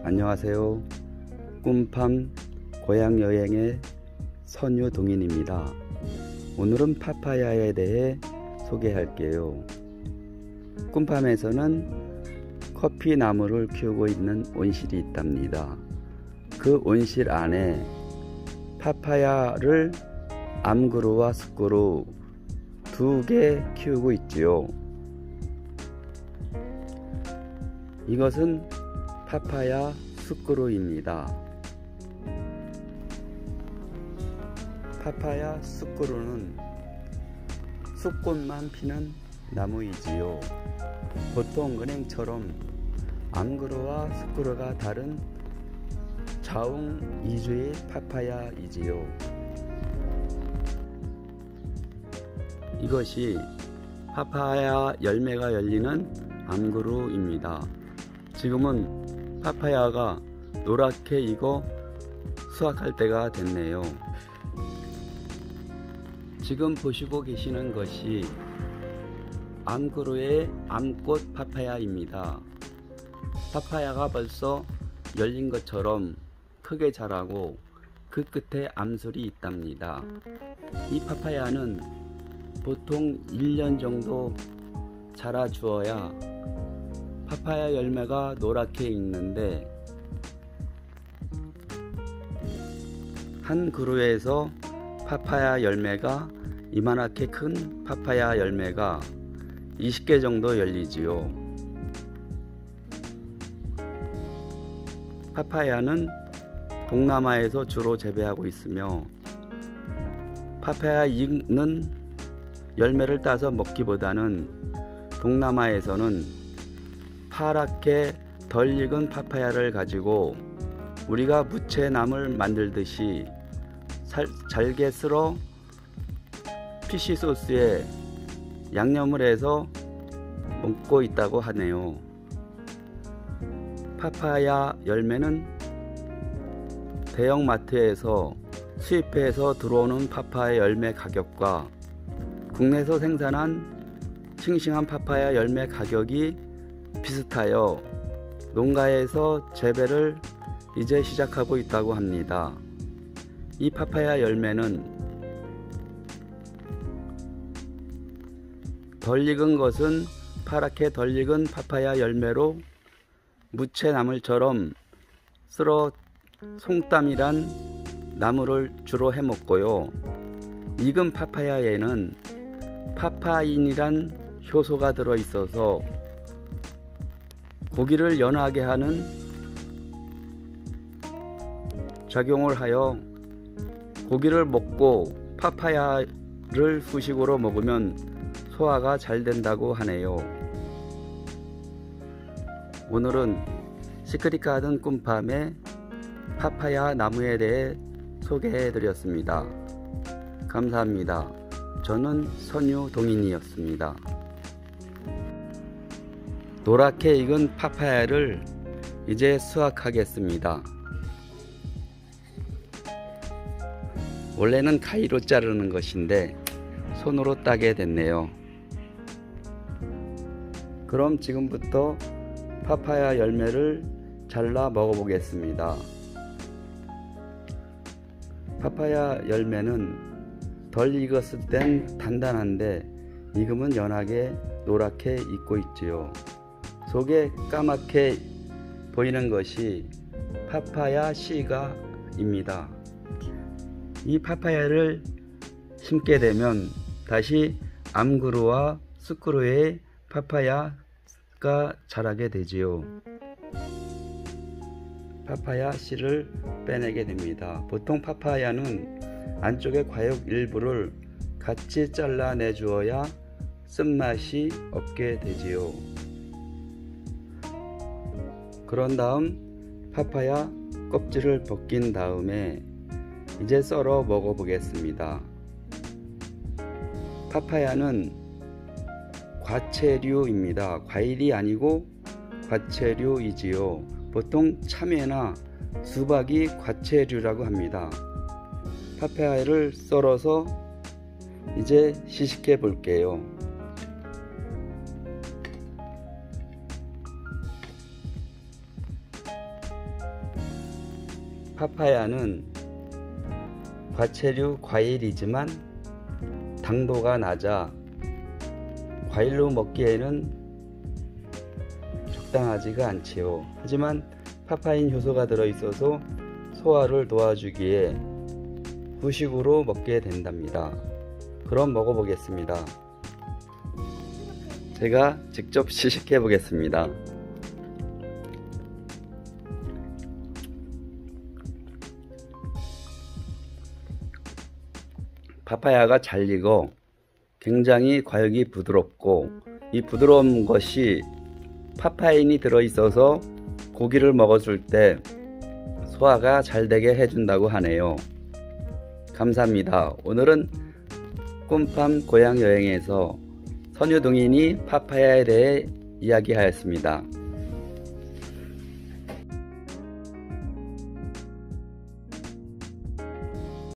안녕하세요. 꿈팜 고향여행의 선유동인입니다. 오늘은 파파야에 대해 소개할게요. 꿈팜에서는 커피 나무를 키우고 있는 온실이 있답니다. 그 온실 안에 파파야를 암그루와 숫그루 두 개 키우고 있지요. 이것은 파파야 숫그루입니다. 파파야 숫그루는 숫꽃만 피는 나무이지요. 보통 은행처럼 암그루와 숫그루가 다른 자웅 이주의 파파야이지요. 이것이 파파야 열매가 열리는 암그루입니다. 지금은 파파야가 노랗게 익어 수확할 때가 됐네요. 지금 보시고 계시는 것이 암그루의 암꽃 파파야입니다. 파파야가 벌써 열린 것처럼 크게 자라고 그 끝에 암술이 있답니다. 이 파파야는 보통 1년 정도 자라 주어야 파파야 열매가 노랗게 익는데, 한 그루에서 파파야 열매가 이만하게 큰 파파야 열매가 20개 정도 열리지요. 파파야는 동남아에서 주로 재배하고 있으며, 파파야 익는 열매를 따서 먹기보다는 동남아에서는 파랗게 덜 익은 파파야를 가지고 우리가 무채나물 만들듯이 잘게 썰어 피쉬 소스에 양념을 해서 먹고 있다고 하네요. 파파야 열매는 대형마트에서 수입해서 들어오는 파파야 열매 가격과 국내에서 생산한 싱싱한 파파야 열매 가격이 비슷하여 농가에서 재배를 이제 시작하고 있다고 합니다. 이 파파야 열매는 덜 익은 것은 파랗게 덜 익은 파파야 열매로 무채나물처럼 썰어 송땀이란 나무를 주로 해먹고요. 익은 파파야에는 파파인이란 효소가 들어있어서 고기를 연하게 하는 작용을 하여 고기를 먹고 파파야를 후식으로 먹으면 소화가 잘 된다고 하네요. 오늘은 시크릿 가든 꿈팜의 파파야 나무에 대해 소개해 드렸습니다. 감사합니다. 저는 선유동인이었습니다. 노랗게 익은 파파야를 이제 수확하겠습니다. 원래는 가위로 자르는 것인데 손으로 따게 됐네요. 그럼 지금부터 파파야 열매를 잘라 먹어보겠습니다. 파파야 열매는 덜 익었을 땐 단단한데 익으면 연하게 노랗게 익고 있지요. 속에 까맣게 보이는 것이 파파야 씨가입니다. 이 파파야를 심게 되면 다시 암그루와 숫그루의 파파야가 자라게 되지요. 파파야 씨를 빼내게 됩니다. 보통 파파야는 안쪽의 과육 일부를 같이 잘라내 주어야 쓴맛이 없게 되지요. 그런 다음 파파야 껍질을 벗긴 다음에 이제 썰어 먹어보겠습니다. 파파야는 과채류입니다. 과일이 아니고 과채류이지요. 보통 참외나 수박이 과채류라고 합니다. 파파야를 썰어서 이제 시식해 볼게요. 파파야는 과체류 과일이지만 당도가 낮아 과일로 먹기에는 적당하지가 않지요. 하지만 파파인 효소가 들어있어서 소화를 도와주기에 후식으로 먹게 된답니다. 그럼 먹어보겠습니다. 제가 직접 시식해 보겠습니다. 파파야가 잘 익어 굉장히 과육이 부드럽고, 이 부드러운 것이 파파인이 들어있어서 고기를 먹었을 때 소화가 잘 되게 해준다고 하네요. 감사합니다. 오늘은 꿈팜 고향여행에서 선유동인이 파파야에 대해 이야기하였습니다.